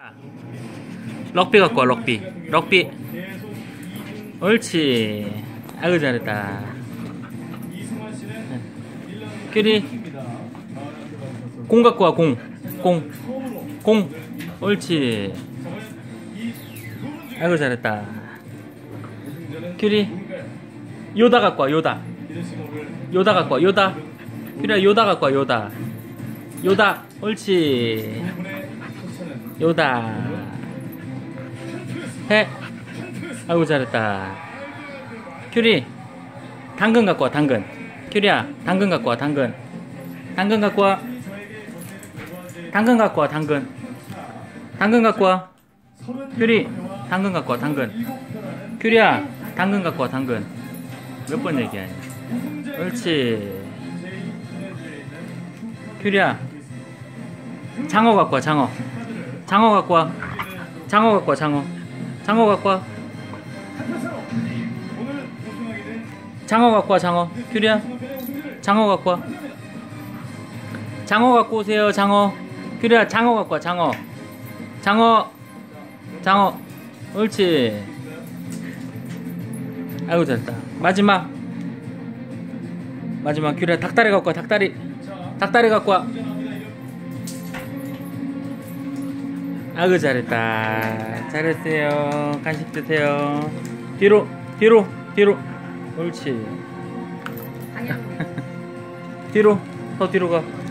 럭비 갖고 와. 럭비 옳지. 아이고 잘했다. 큐리 공 갖고 와. 공 옳지. 아이고 잘했다. 큐리 요다 갖고 와. 요다 갖고 와. 요다 큐리야 요다 갖고 와. 요다 옳지. 요다 해. 아이고 잘했다. 큐리 당근 갖고 와. 당근 큐리야 당근 갖고 와. 당근 갖고 와. 당근 갖고 와. 당근 갖고 와. 큐리 당근 갖고 와. 당근 큐리야 당근 갖고 와. 당근 몇 번 얘기하냐. 옳지. 큐리야 장어 갖고 와. 장어 갖고 와. 장어 갖고 와. 장어 갖고 와. 장어 갖고 와. 장어 큐리야 장어 갖고 와. 장어 갖고 오세요. 장어 큐리야 장어 갖고 와. 장어 옳지. 아이고 잘했다. 마지막 큐리야 닭다리 갖고 와. 닭다리 갖고 와. 아이고 잘했다. 잘했어요. 간식 드세요. 뒤로 옳지. 뒤로 더 뒤로 가.